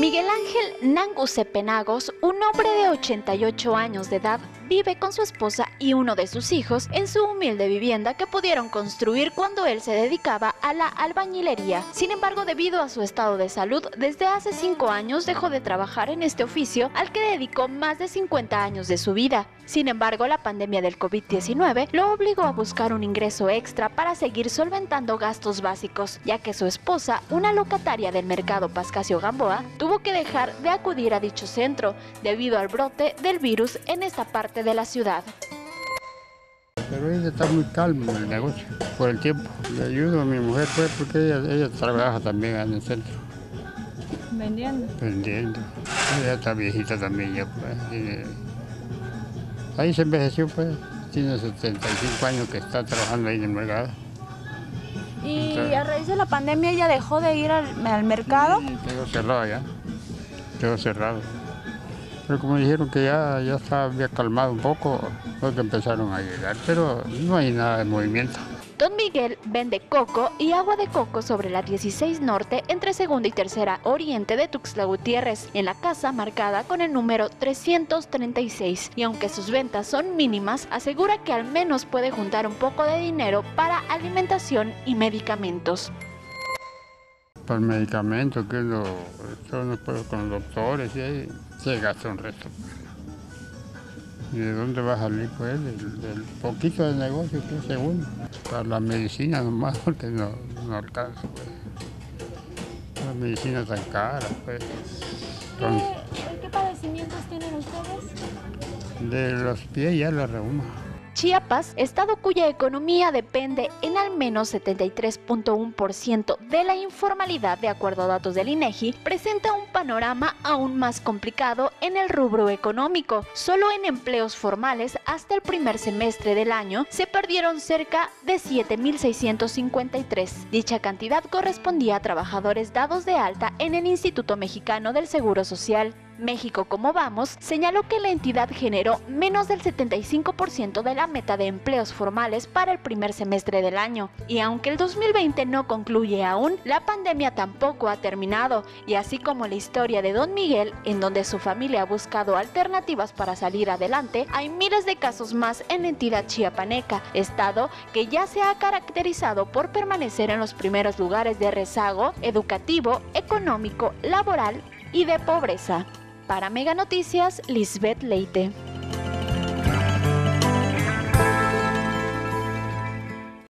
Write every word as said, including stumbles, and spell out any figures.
Miguel Ángel Nanguse Penagos, un hombre de ochenta y ocho años de edad, vive con su esposa y uno de sus hijos en su humilde vivienda que pudieron construir cuando él se dedicaba a la albañilería. Sin embargo, debido a su estado de salud, desde hace cinco años dejó de trabajar en este oficio al que dedicó más de cincuenta años de su vida. Sin embargo, la pandemia del COVID diecinueve lo obligó a buscar un ingreso extra para seguir solventando gastos básicos, ya que su esposa, una locataria del mercado Pascasio Gamboa, tuvo que dejar de acudir a dicho centro debido al brote del virus en esta parte de la ciudad. Pero ella está muy calma en el negocio, por el tiempo. Le ayudo a mi mujer pues, porque ella, ella trabaja también en el centro. ¿Vendiendo? Vendiendo. Ella está viejita también ya pues. Tiene... Ahí se envejeció pues, tiene setenta y cinco años que está trabajando ahí en el mercado. ¿Y Entonces, a raíz de la pandemia ella dejó de ir al, al mercado? Sí, quedó cerrado ya, quedó cerrado. Pero como dijeron que ya, ya estaba había calmado un poco, fue que empezaron a llegar, pero no hay nada de movimiento. Don Miguel vende coco y agua de coco sobre la dieciséis Norte entre Segunda y Tercera Oriente de Tuxtla Gutiérrez, en la casa marcada con el número trescientos treinta y seis. Y aunque sus ventas son mínimas, asegura que al menos puede juntar un poco de dinero para alimentación y medicamentos. Para el medicamento, que lo, esto no puedo con los doctores y ahí se gasta un resto. ¿Y de dónde va a salir pues del, del poquito de negocio que es segundo? Para la medicina nomás, porque no, no alcanza pues. Las medicinas tan caras pues. Con, ¿Qué, ¿Qué padecimientos tienen ustedes? de los pies ya la reuma. Chiapas, estado cuya economía depende en al menos setenta y tres punto uno por ciento de la informalidad de acuerdo a datos del INEGI, presenta un panorama aún más complicado en el rubro económico. Solo en empleos formales, hasta el primer semestre del año, se perdieron cerca de siete mil seiscientos cincuenta y tres. Dicha cantidad correspondía a trabajadores dados de alta en el Instituto Mexicano del Seguro Social. México Como Vamos señaló que la entidad generó menos del setenta y cinco por ciento de la meta de empleos formales para el primer semestre del año. Y aunque el dos mil veinte no concluye aún, la pandemia tampoco ha terminado, y así como la historia de Don Miguel, en donde su familia ha buscado alternativas para salir adelante, hay miles de casos más en la entidad chiapaneca, estado que ya se ha caracterizado por permanecer en los primeros lugares de rezago educativo, económico, laboral y de pobreza. Para Mega Noticias, Lisbeth Leite.